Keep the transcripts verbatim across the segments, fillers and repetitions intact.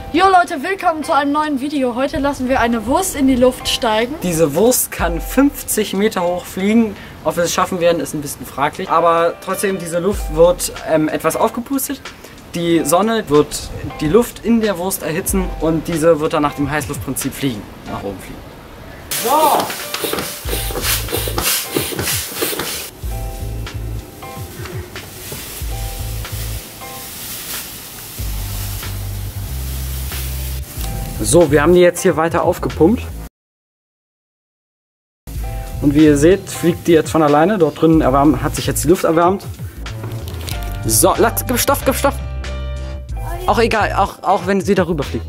Jo Leute, willkommen zu einem neuen Video. Heute lassen wir eine Wurst in die Luft steigen. Diese Wurst kann fünfzig Meter hoch fliegen. Ob wir es schaffen werden, ist ein bisschen fraglich. Aber trotzdem, diese Luft wird ähm, etwas aufgepustet. Die Sonne wird die Luft in der Wurst erhitzen und diese wird dann nach dem Heißluftprinzip fliegen, nach oben fliegen. So! So, wir haben die jetzt hier weiter aufgepumpt. Und wie ihr seht, fliegt die jetzt von alleine. Dort drin erwärmt, hat sich jetzt die Luft erwärmt. So, lass, gib Stoff, gib Stoff. Auch egal, auch, auch wenn sie darüber fliegt.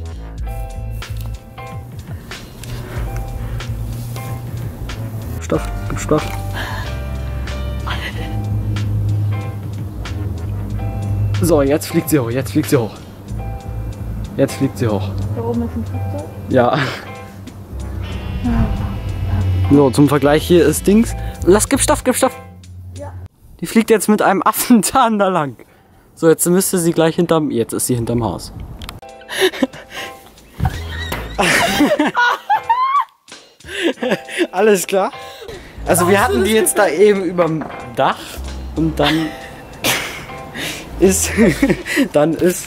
Stoff, gib Stoff. So, jetzt fliegt sie hoch, jetzt fliegt sie hoch. Jetzt fliegt sie hoch. Da oben ist ein Flugzeug? Ja. So, zum Vergleich hier ist Dings. Lass, gib Stoff, gib Stoff. Ja. Die fliegt jetzt mit einem Affenzahn da lang. So, jetzt müsste sie gleich hinterm... Jetzt ist sie hinterm Haus. Alles klar? Also wir hatten die jetzt da eben überm Dach und dann ist... dann ist...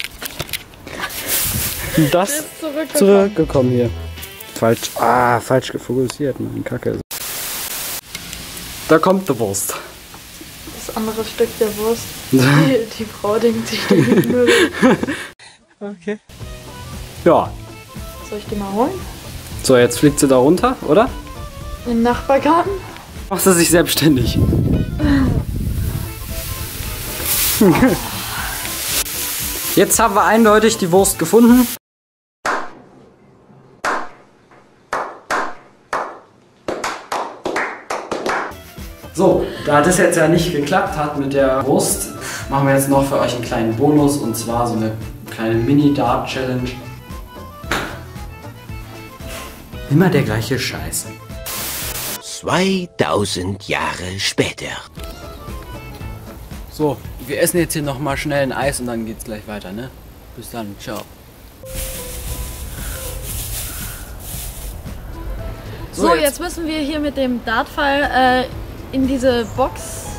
das zurückgekommen. zurückgekommen hier. Falsch. Ah, falsch gefokussiert. Mann, Kacke. Da kommt die Wurst. Das andere Stück der Wurst. Die, die Frau denkt, sie steht mit Müll. Okay. Ja. Soll ich die mal holen? So, jetzt fliegt sie da runter, oder? Im Nachbargarten? Macht sie sich selbstständig. Jetzt haben wir eindeutig die Wurst gefunden. So, da das jetzt ja nicht geklappt hat mit der Wurst, machen wir jetzt noch für euch einen kleinen Bonus und zwar so eine kleine Mini-Dart-Challenge. Immer der gleiche Scheiß. zweitausend Jahre später. So, wir essen jetzt hier nochmal schnell ein Eis und dann geht's gleich weiter, ne? Bis dann, ciao. So, so jetzt. jetzt müssen wir hier mit dem Dartpfeil äh, in diese Box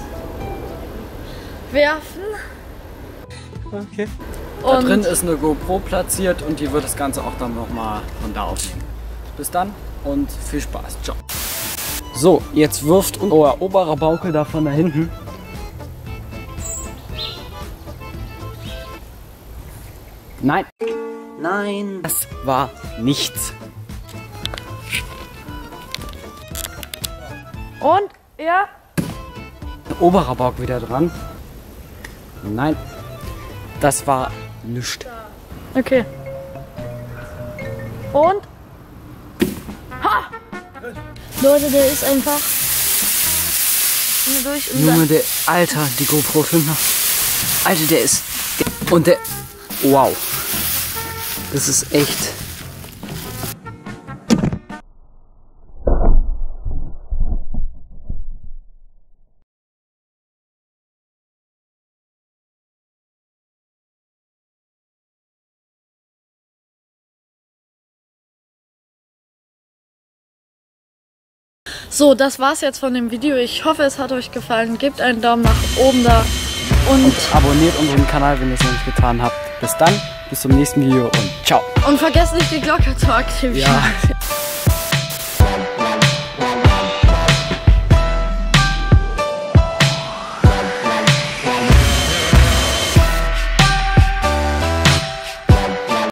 werfen. Okay. Und da drin ist eine GoPro platziert und die wird das Ganze auch dann nochmal von da aufnehmen. Bis dann und viel Spaß. Ciao. So, jetzt wirft unser oberer Baukel da von da hinten. Nein. Nein. Das war nichts. Und? Ja. Oberer Bauch wieder dran. Nein. Das war nichts. Okay. Und? Ha! Leute, der ist einfach hier durch. Junge, der Alter, die GoPro filmt noch. Alter, der ist. Und der. Wow. Das ist echt. So, das war's jetzt von dem Video. Ich hoffe, es hat euch gefallen. Gebt einen Daumen nach oben da und, und abonniert unseren Kanal, wenn ihr es noch nicht getan habt. Bis dann, bis zum nächsten Video und ciao. Und vergesst nicht, die Glocke zu aktivieren. Ja.